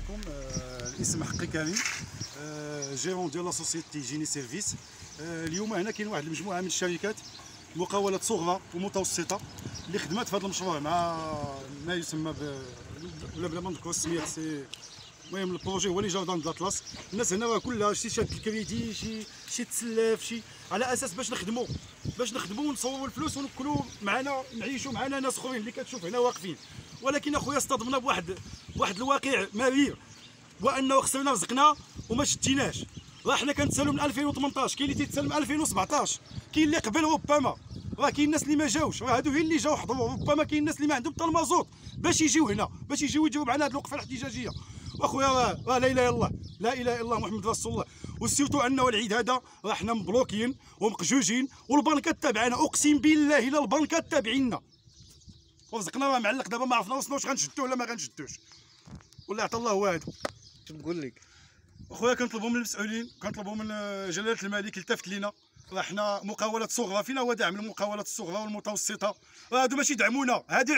عليكم. الاسم حقي كريم، جيرون ديال لا سوسيتي جيني سيرفيس. اليوم هنا كاين واحد المجموعه من الشركات مقاولات صغرى ومتوسطه اللي خدمات في هذا المشروع مع ما يسمى بلا ما نذكروا السميات. المهم البروجي هو اللي جاردان داطلاس. الناس هنا راه كلها شي شاد الكريدي، شي تسلاف، شي على اساس باش نخدموا ونصوروا الفلوس وناكلوا معنا، نعيشوا معنا ناس اخرين اللي كتشوف هنا واقفين. ولكن اخويا اصطدمنا بواحد الواقع مرير، وانه خسرنا رزقنا وما شديناش. راه حنا كنتسالوا من 2018، كاين اللي تيتسال من 2017، كاين اللي قبل ربما، راه كاين الناس اللي ما جاوش، راه هادو هي اللي جاو حضروا، ربما كاين الناس اللي ما عندهم حتى المازوط باش يجيو هنا، باش يجيو يديروا معنا هاد الوقفه الاحتجاجيه. واخويا راه لا اله الا الله، لا اله الا الله محمد رسول الله. وسيرتو انه العيد هذا راه حنا مبلوكين ومقجوجين، والبنكات تابعنا، اقسم بالله الا البنكات تابعينا، ورزقنا راه معلق دابا، ما عرفنا واش غنشدوه ولا ما غنشدوش، ولا عطا الله وعده. نقول لك اخويا كنطلبوا من المسؤولين، كنطلبوا من جلاله الملك يلتفت لينا. راه حنا مقاولات صغرى، فينا هو دعم المقاولات الصغرى والمتوسطه؟ راه هادو ماشي يدعمونا، هادو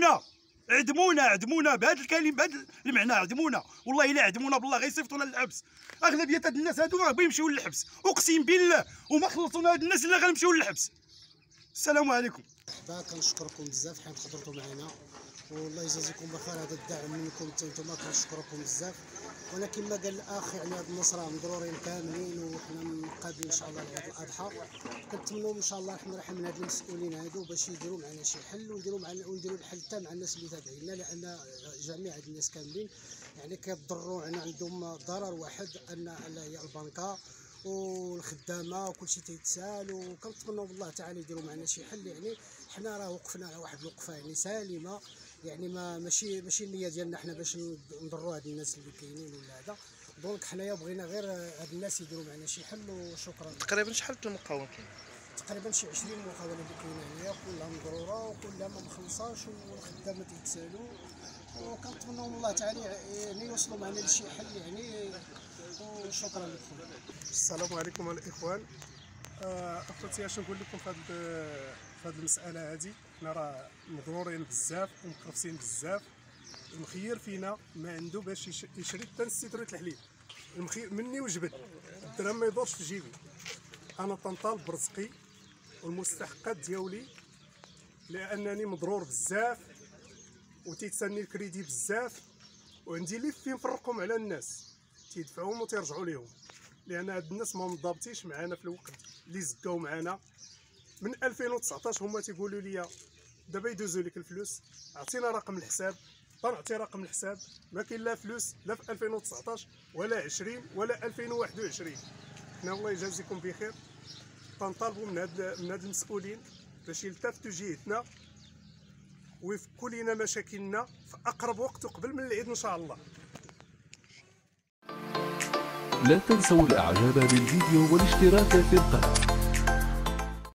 عدمونا بهذا الكلمه، بهذا المعنى، عدمونا والله الا عدمونا بالله غيصيفطونا للحبس. اغلبيه هاد الناس هادو راه بيمشيو للحبس اقسم بالله، وما خلصونا هاد الناس اللي غنمشيو للحبس. السلام عليكم. كنشكركم بزاف حيت حضرتوا معنا، والله يجازيكم بخير. هذا الدعم منكم حتى نتوما كنشكركم بزاف. ولكن ما قال الاخ يعني هاد النص راه مضرورين كاملين، وحنا مقابلين ان شاء الله لعيد الاضحى. كنتمنوا ان شاء الله نحن نرحم من هاد المسؤولين هادو باش يديروا معنا شي حل، ونديروا الحل حتى مع الناس اللي تابعينا، لان جميع هاد الناس كاملين يعني كيضروا. عندهم ضرر واحد، ان هي البنكه والخدامه وكل شيء تيتسال، وكنتمنوا بالله تعالى يديروا معنا شي حل. يعني حنا راه وقفنا على واحد الوقفه يعني سالمه، يعني ماشي النيه ديالنا حنا باش نضروا هاد الناس اللي كاينين ولا هذا. دونك حنايا بغينا غير هاد الناس يديروا معنا شي حل، وشكرا. تقريبا شحال المقاول كاين؟ تقريبا شي 20 مقاوله اللي كاينه هنايا، كلها مضروره وكلها ما مخلصاش، والخدامه تيتسالوا. وكنتمنوا من الله تعالى يعني يوصلوا معنا لشي حل يعني. وشكرا لكم. السلام عليكم الاخوان. اخوتي اش نقول لكم في هذه المساله هذه. حنا راه مضرورين بزاف ومكرفسين بزاف. المخير فينا ما عنده باش يشري حتى سيتريت الحليب. المخير مني وجبد، الدرهم ما يدورش في جيبي. انا تنطالب برزقي والمستحقات ديالي، لانني مضرور بزاف وتيتسني الكريدي بزاف، وعندي اللي فين نفرقهم على الناس تيدفعوهم وتيرجعوا ليهم، لان هاد الناس ما منضبطيش معنا في الوقت اللي زكاو معنا. من 2019 هما تيقولوا لي دابا يدوزوا لك الفلوس، عطينا رقم الحساب. طنعطي رقم الحساب، ما كاين لا فلوس لا في 2019 ولا 20 ولا 2021. حنا الله يجازيكم بخير، تنطالبوا من هاد المسؤولين باش يلتفتوا جهتنا ويفكوا لينا مشاكلنا في اقرب وقت وقبل من العيد ان شاء الله. لا تنسوا الاعجاب بالفيديو والاشتراك في القناة.